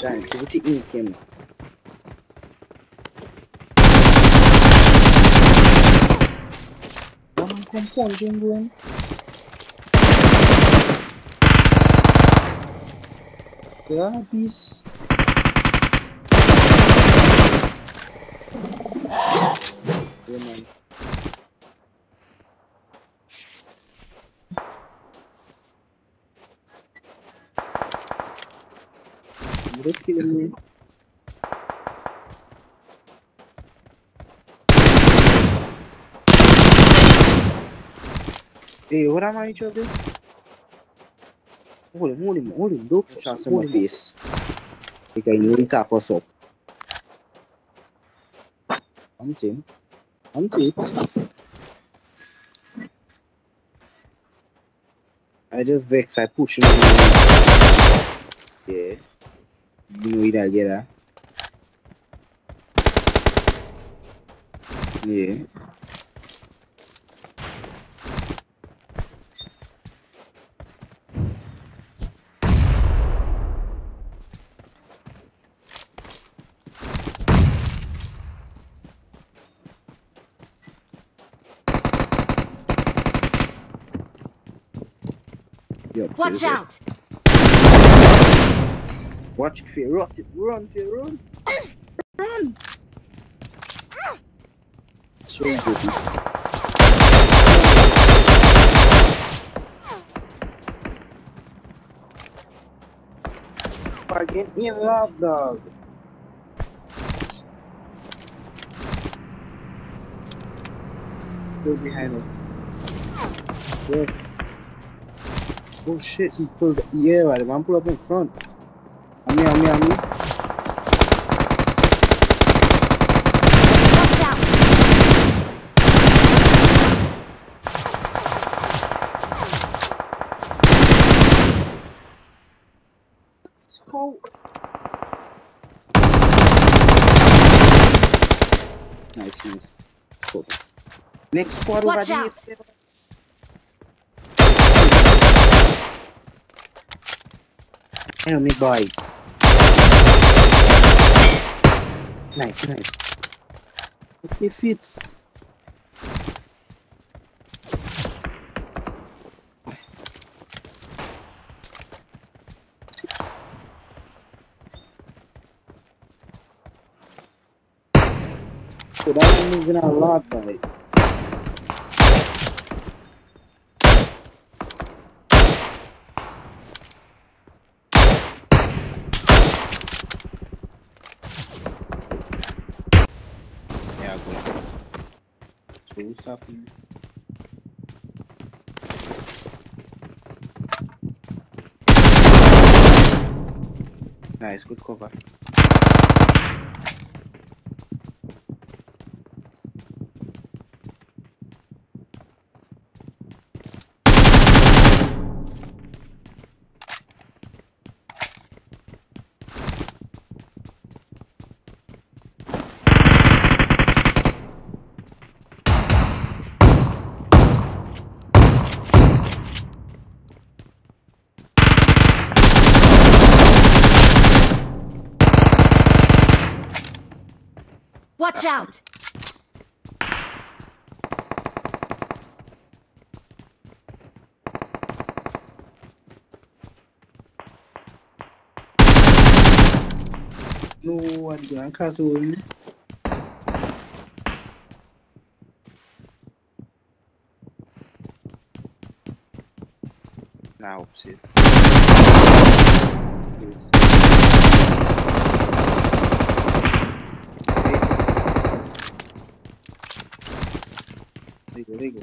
time. Put it in him. Come punching going. Yeah, peace. Yeah, man. You're killing me. Hey, what am I doing? Hold him, look, shots in my face. Because you will tap us up. I'm Tim. I just vex, I push him. Yeah. You know it, I get that. Yeah. Yep, Watch out! Watch it, fear, run, fear, run. Run! So good. Fucking him love, dog. Still behind us. Yeah. Oh shit, he pulled. Yeah, right, the man pulled up in front. On me. Watch out! Let's go. Nice. Cool. Next squad over Watch there. out! Help me, boy. Nice. Okay, fits. So that one moving a lot, boy. Yeah, good. So what's happening? Nice, good cover. Watch out! No, I'm going to castle. Now, shit. Legal.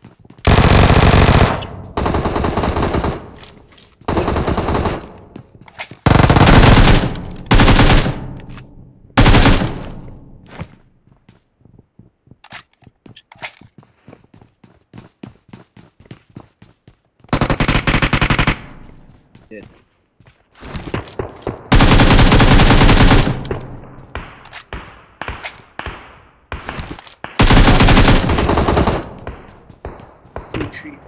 Dead. Tree.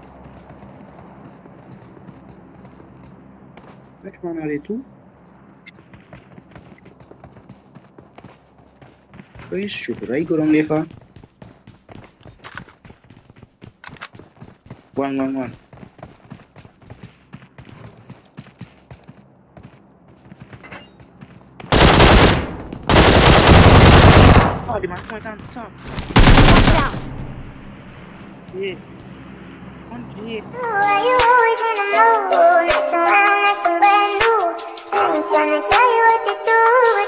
Which one are they two? Pois, syukurai kurang Deva. One. Oh, di mana mereka? Stop. Watch out! Yeah. On yeah. Why you always in the mood? Messing around like some brand new. I ain't tryna tell you what to do.